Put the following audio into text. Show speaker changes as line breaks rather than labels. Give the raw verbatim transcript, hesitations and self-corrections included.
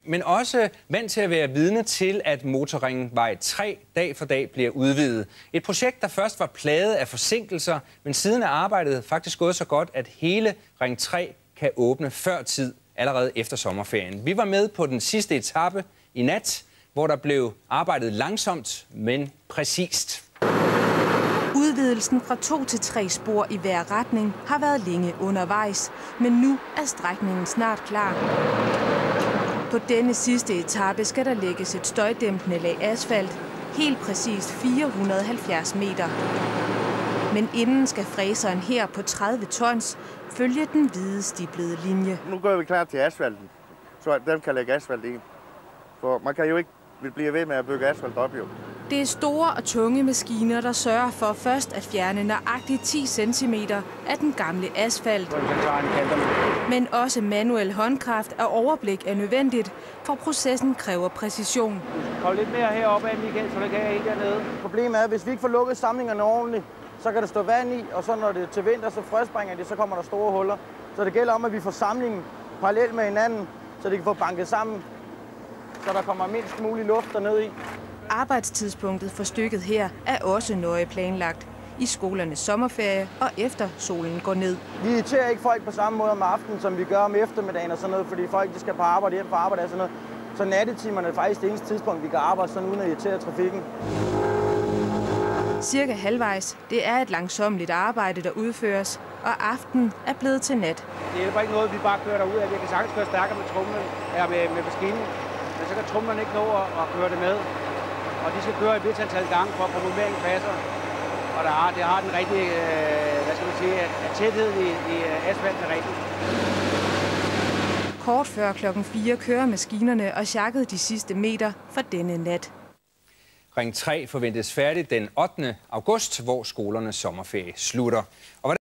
Men også vant til at være vidne til, at Motorringvej tre dag for dag bliver udvidet. Et projekt, der først var plaget af forsinkelser, men siden er arbejdet faktisk gået så godt, at hele Ring tre kan åbne før tid, allerede efter sommerferien. Vi var med på den sidste etape i nat, hvor der blev arbejdet langsomt, men præcist.
Udvidelsen fra to til tre spor i hver retning har været længe undervejs, men nu er strækningen snart klar. På denne sidste etape skal der lægges et støjdæmpende lag asfalt, helt præcist fire hundrede og halvfjerds meter. Men inden skal fræseren her på tredive tons følge den hvide stiplede linje.
Nu går vi klar til asfalten, så den kan lægge asfalt i. For man kan jo ikke blive ved med at bygge asfalt op, jo.
Det er store og tunge maskiner, der sørger for først at fjerne nøjagtigt ti centimeter af den gamle asfalt. Men også manuel håndkraft og overblik er nødvendigt, for processen kræver præcision.
Hold lidt mere heroppe af, Michael, så det kan jeg ikke dernede.
Problemet er, at hvis vi ikke får lukket samlingerne ordentligt, så kan der stå vand i, og så når det er til vinter, så frøspringer det, så kommer der store huller. Så det gælder om, at vi får samlingen parallelt med hinanden, så det kan få banket sammen, så der kommer mindst mulig luft dernede i.
Arbejdstidspunktet for stykket her er også nøje planlagt. I skolernes sommerferie og efter solen går ned.
Vi irriterer ikke folk på samme måde om aftenen, som vi gør om eftermiddagen og sådan noget, fordi folk de skal på arbejde hjem fra arbejde og sådan noget. Så nattetimerne er faktisk det eneste tidspunkt, vi kan arbejde sådan uden at irritere trafikken.
Cirka halvvejs. Det er et langsommeligt arbejde, der udføres, og aftenen er blevet til nat.
Det hjælper ikke noget, vi bare kører derud af. Vi kan sagtens køre stærkere med tromlen, eller med, med maskinen, men så kan tromlen ikke nå at, at køre det med. Og de skal køre et vist antal gange for at formuleringen passer. Og der har, det har den rigtige, øh, hvad skal man sige, at tætheden i, i asfalten er rigtig.
Kort før klokken fire kører maskinerne og sjakket de sidste meter for denne nat.
Ring tre forventes færdig den ottende august, hvor skolernes sommerferie slutter. Og